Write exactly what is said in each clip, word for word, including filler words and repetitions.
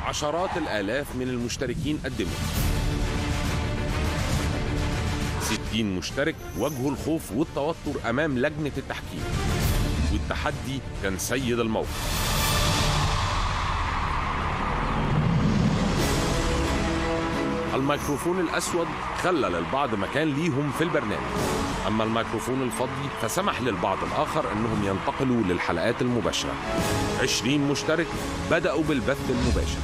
عشرات الآلاف من المشتركين قدموا. ستين مشترك واجهوا الخوف والتوتر أمام لجنة التحكيم، والتحدي كان سيد الموقف. الميكروفون الأسود خلى للبعض مكان ليهم في البرنامج، أما الميكروفون الفضي فسمح للبعض الآخر أنهم ينتقلوا للحلقات المباشرة. عشرين مشترك بدأوا بالبث المباشر.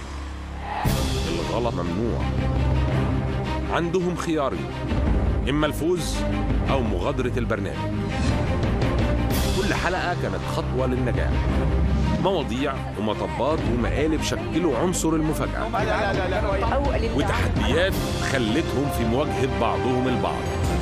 الغلط ممنوع. عندهم خيارين، إما الفوز أو مغادرة البرنامج. كل حلقة كانت خطوة للنجاح. مواضيع ومطبات ومقالب شكلوا عنصر المفاجأة، وتحديات خلتهم في مواجهة بعضهم البعض.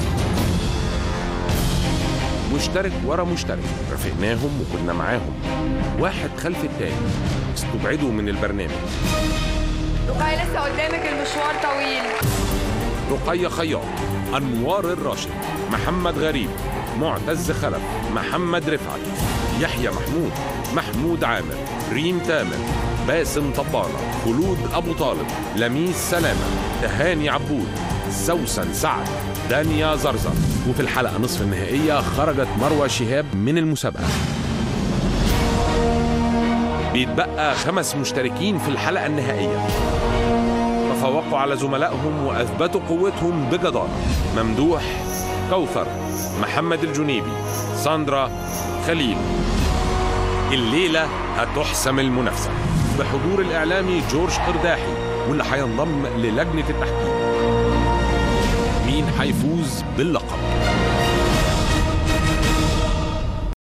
مشترك ورا مشترك رافقناهم وكنا معاهم، واحد خلف التاني، استبعدوا من البرنامج. رقية لسه قدامك المشوار طويل. رقية خياط، أنوار الراشد، محمد غريب، معتز خلف، محمد رفعت، يحيى محمود، محمود عامر، ريم تامر، باسم طبانة، خلود أبو طالب، لميس سلامة، تهاني عبود، سوسن سعد، دانيا زرزر. وفي الحلقة نصف النهائية خرجت مروة شهاب من المسابقة. بيتبقى خمس مشتركين في الحلقة النهائية، تفوقوا على زملائهم وأثبتوا قوتهم بجدارة. ممدوح، كوثر، محمد الجنيبي، ساندرا، خليل. الليلة هتحسم المنافسة بحضور الإعلامي جورج قرداحي، واللي هينضم للجنة التحكيم. مين هيفوز باللقب؟